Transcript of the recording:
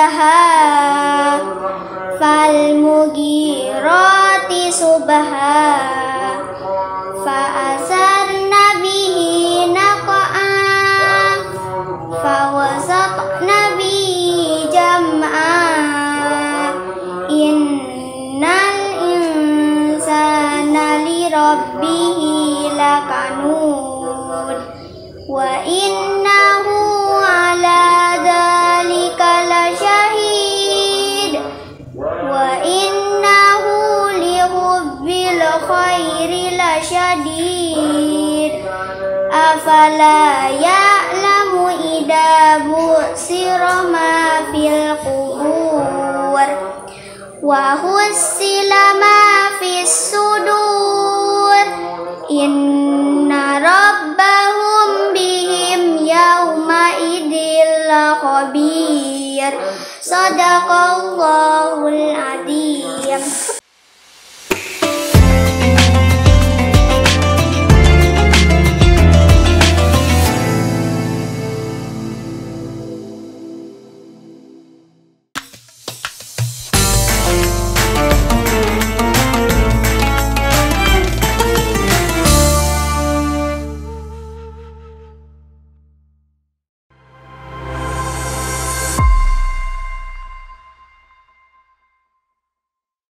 subha falmugirati subha fa'asarna bihi naqa'a fawasatna bihi jam'a innal insana lirabbihi lakanud wa innahu ala dzalika lasyahid wa innahu lihubbil khairi lasyadid afala ya'lamu idza bu'sira ma fil qubur wa hussila ma fis sudur inna rabbahum bihim yawma idil khabir. Sadaqallahul